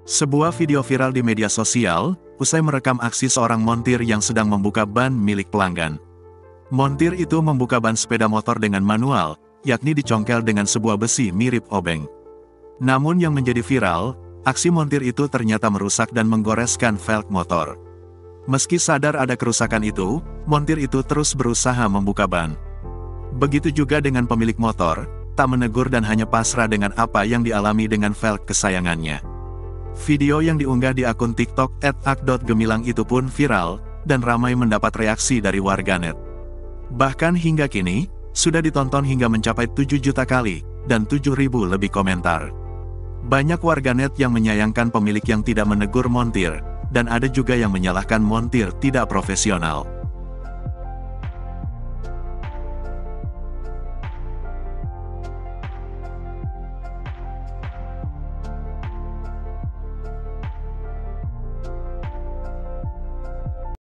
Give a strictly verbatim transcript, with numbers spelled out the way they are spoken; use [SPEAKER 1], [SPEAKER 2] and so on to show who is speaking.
[SPEAKER 1] Sebuah video viral di media sosial, usai merekam aksi seorang montir yang sedang membuka ban milik pelanggan. Montir itu membuka ban sepeda motor dengan manual, yakni dicongkel dengan sebuah besi mirip obeng. Namun yang menjadi viral, aksi montir itu ternyata merusak dan menggoreskan velg motor. Meski sadar ada kerusakan itu, montir itu terus berusaha membuka ban. Begitu juga dengan pemilik motor, tak menegur dan hanya pasrah dengan apa yang dialami dengan velg kesayangannya. Video yang diunggah di akun TikTok et ak dot gemilang itu pun viral, dan ramai mendapat reaksi dari warganet. Bahkan hingga kini, sudah ditonton hingga mencapai tujuh juta kali, dan tujuh ribu lebih komentar. Banyak warganet yang menyayangkan pemilik yang tidak menegur montir, dan ada juga yang menyalahkan montir tidak profesional.